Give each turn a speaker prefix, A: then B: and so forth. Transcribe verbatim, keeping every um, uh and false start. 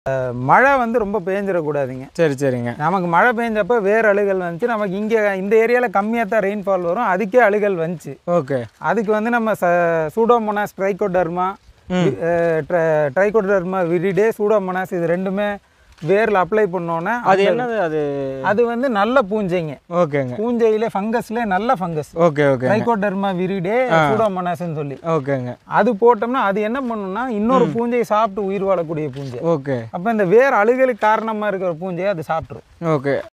A: மழை வந்து ரொம்ப பேஞ்சிடக்கூடாதுங்க. சரி சரிங்க. நமக்கு மழை பெஞ்சப்போ வேறு அழுகல் வந்துச்சு. நமக்கு இங்கே இந்த ஏரியாவில் கம்மியாக தான் ரெயின்ஃபால் வரும், அதுக்கே அழுகல் வந்துச்சு. ஓகே. அதுக்கு வந்து நம்ம ச pseudomonas trichoderma trichoderma viride pseudomonas இது ரெண்டுமே வேரில் அப்ளை பண்ணோன்னே அது என்னது அது அது வந்து நல்ல பூஞ்சைங்க. ஓகேங்க. பூஞ்சையிலே ஃபங்கஸ்ல நல்ல fungus. Okay okay. Trichoderma viride சூடோமோனாஸ்ன்னு சொல்லி. ஓகேங்க. அது போட்டோம்னா அது என்ன பண்ணுன்னா இன்னொரு பூஞ்சையை சாப்பிட்டு உயிர் வாழக்கூடிய பூஞ்சை. ஓகே. அப்போ இந்த வேர் அழுகலுக்கு காரணமாக இருக்கிற பூஞ்சையை அது சாப்பிட்ரும். ஓகே.